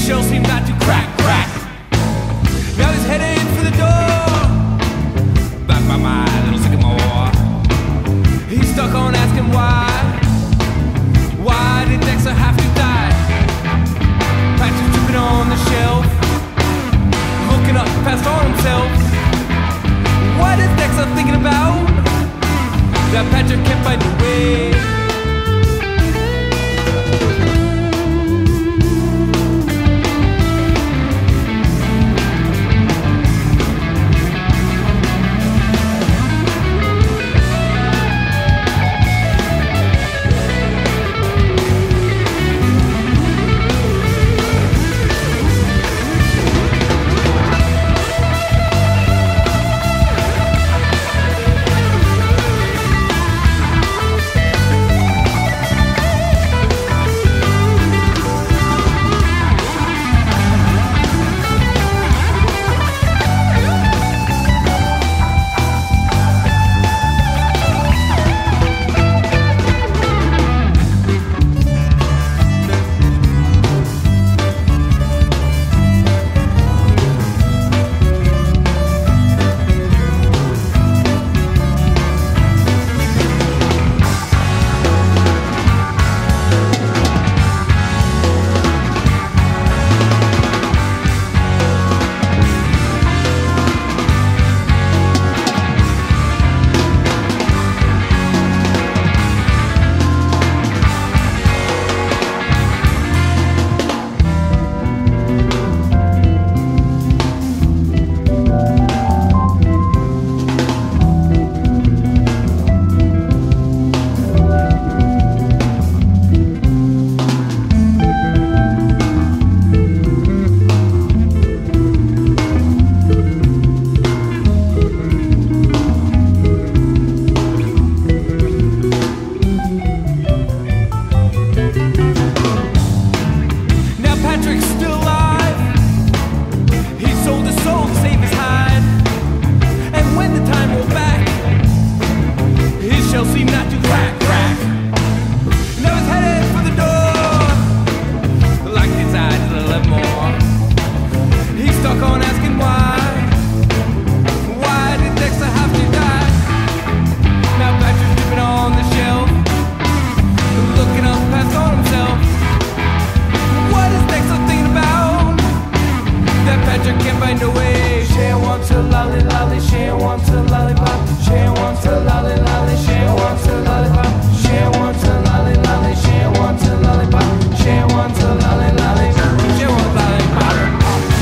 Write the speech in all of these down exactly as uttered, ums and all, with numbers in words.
shell seemed not to crack, crack. Now he's headed for the door, back by my little sycamore. He's stuck on asking why. Why did Dexter have to die? Patrick's tripping on the shelf, looking up past on himself. What is Dexter thinking about? That Patrick can't find a way. Can't find a way. Sherr wants a lolly lolly, Sherr wants a lollipop. Sherr wants a lolly lolly, Sherr wants a lollipop. Sherr wants a lolly lolly, Sherr wants a lollipop. Sherr wants a lolly lolly, Sherr wants a lollipop.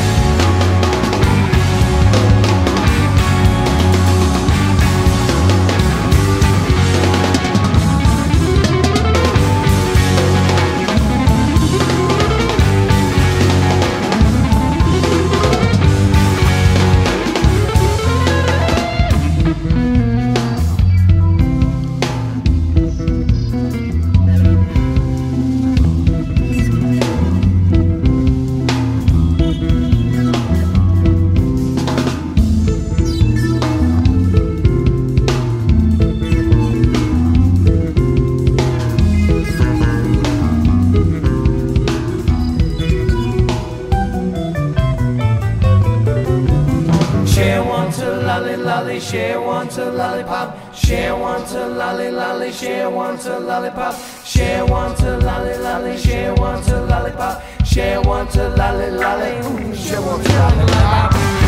Lolly, Sherr wants a lollipop. Sherr wants a lolly lolly, Sherr wants a lollipop. Sherr wants a lolly lolly, Sherr wants a lollipop. Sherr wants a lolly lolly, Sherr wants a lolly lollipop.